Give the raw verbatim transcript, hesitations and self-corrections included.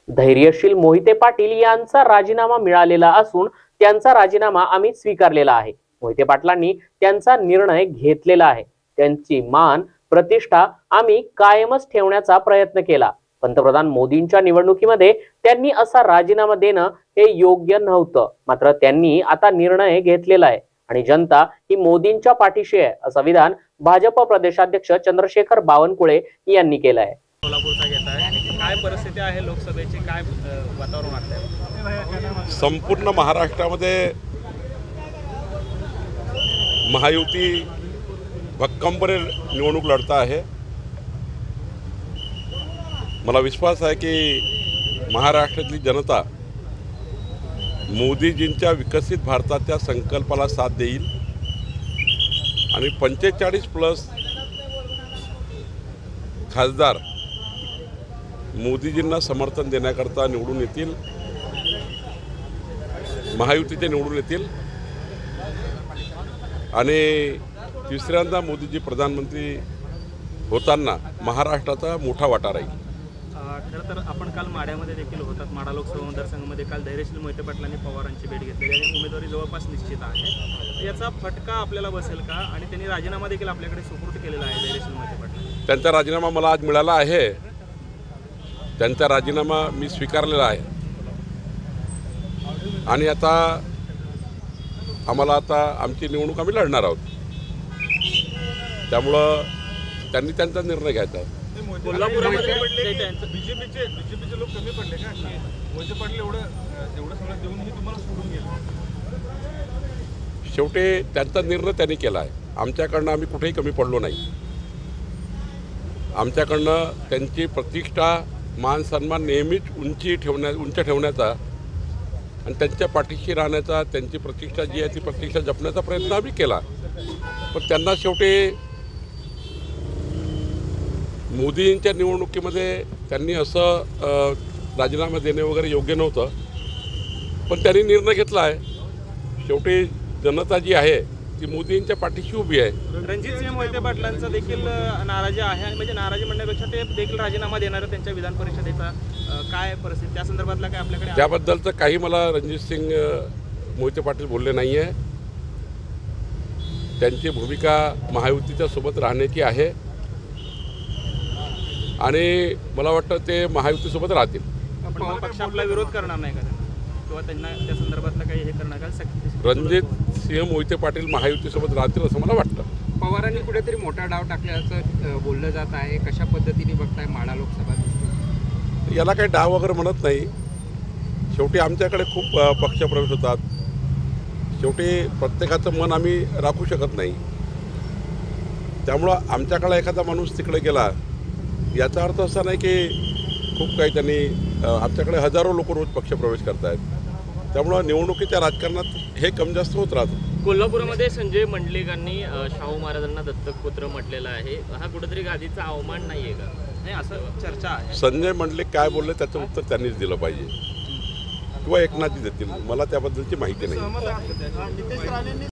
धैर्यशील मोहिते पाटील यांचा राजीनामा मिळालेला असून त्यांचा राजीनामा आम्ही स्वीकारलेला आहे। मोहिते पाटलांनी त्यांचा निर्णय घेतलेला आहे। त्यांची मान प्रतिष्ठा आम्ही कायमच ठेवण्याचा प्रयत्न केला। पंतप्रधान मोदींच्या निवडणुकीमध्ये त्यांनी असा राजीनामा देणं हे योग्य नव्हतं, मात्र त्यांनी आता निर्णय घेतलेला आहे आणि जनता ही मोदींच्या पाठीशी आहे, असं विधान भाजप प्रदेशाध्यक्ष चंद्रशेखर बावनकुळे यांनी केलं आहे। सोलापूरचा घेत आहे, काय परिस्थिती आहे लोकसभेची, काय वातावरण वाटतंय? संपूर्ण महाराष्ट्रामध्ये महायुती भक्कमपणे निवडणूक लढत आहे। मला विश्वास आहे की महाराष्ट्रातली जनता मोदीजींच्या विकसित भारताच्या संकल्पाला साथ देईल आणि पंचेचाळीस प्लस खासदार मोदीजींना समर्थन देण्याकरता निवडून येतील, महायुतीचे निवडून येतील आणि तिसऱ्यांदा मोदीजी प्रधानमंत्री होताना महाराष्ट्राचा मोठा वाटा राहील। खरं तर आपण काल माड्यामध्ये देखील होतात, माडा लोकसभा मतदारसंघामध्ये काल धैर्यशील मोहिते पाटलांनी पवारांची भेट घेतली आणि उमेदवारी जवळपास निश्चित आहे। याचा फटका आपल्याला बसेल का? आणि त्यांनी राजीनामा देखील आपल्याकडे सुपूर्द केलेला आहे धैर्यशील मोहिते पाटील। त्यांचा राजीनामा मला आज मिळाला आहे, त्यांचा राजीनामा मी स्वीकारलेला आहे आणि आता आम्हाला आता आमची निवडणूक आम्ही लढणार आहोत, त्यामुळं त्यांनी त्यांचा निर्णय घ्यायचा आहे। कोल्हापूरमध्ये बीजेपीचे बीजेपीचे लोक कमी पडले का? मोहिते पाटील एवढं एवढं सगळं देऊनही तुम्हाला सोडून गेलं? शेवटी त्यांचा निर्णय त्यांनी केला आहे, आमच्याकडनं आम्ही कुठेही कमी पडलो नाही। आमच्याकडनं त्यांची प्रतिष्ठा मान सन्मान नेहमीच उंची ठेवण्या उंच ठेवण्याचा आणि त्यांच्या पाठीशी राहण्याचा, त्यांची प्रतिष्ठा जी आहे ती प्रतिष्ठा जपण्याचा प्रयत्न आम्ही केला। पण त्यांना शेवटी मोदींच्या निवडणुकीमध्ये त्यांनी असं राजीनामा देणे वगैरे योग्य नव्हतं, पण त्यांनी निर्णय घेतला आहे। शेवटी जनता जी आहे ती मोदींच्या पाठीशी उभी आहे। रणजितसिंह मोहिते पाटलांचा देखील नाराजी आहे आणि म्हणजे नाराजी म्हणण्यापेक्षा ते देखील राजीनामा देणार त्यांच्या विधान परिषदेचा काय परिस्थिती त्या संदर्भातला काय आपल्याकडे? त्याबद्दलचं काही मला रणजितसिंह मोहिते पाटील बोलले नाही आहे। त्यांची भूमिका महायुतीच्या सोबत राहण्याची आहे आणि मला वाटतं ते महायुतीसोबत राहतील। पण पक्ष आपला विरोध करणार नाही का किंवा त्यांना त्या संदर्भातलं काही हे करणार का? रणजित सिंह मोहिते पाटील महायुतीसोबत राहतील असं मला वाटतं। पवारांनी कुठेतरी मोठा डाव टाकल्याचं बोललं जात आहे, कशा पद्धतीने बघताय माडा लोकसभा? याला काही डाव वगैरे म्हणत नाही। शेवटी आमच्याकडे खूप पक्षप्रवेश होतात, शेवटी प्रत्येकाचं मन आम्ही राखू शकत नाही, त्यामुळं आमच्याकडे एखादा माणूस तिकडे गेला याचा अर्थ असा नाही की खूप काही त्यांनी, आमच्याकडे हजारो लोक रोज पक्षप्रवेश करत आहेत, त्यामुळं निवडणुकीच्या राजकारणात हे कमी जास्त होत राहतं। कोल्हापूरमध्ये संजय मंडलिकांनी शाहू महाराजांना दत्तक पुत्र म्हटलेलं आहे, हा कुठेतरी गादीचा अवमान नाही आहे का? नाही असं चर्चा आहे। संजय मंडलिक काय बोलले त्याचं उत्तर त्यांनीच दिलं पाहिजे किंवा एकनाथजी देतील, मला त्याबद्दलची माहिती नाही।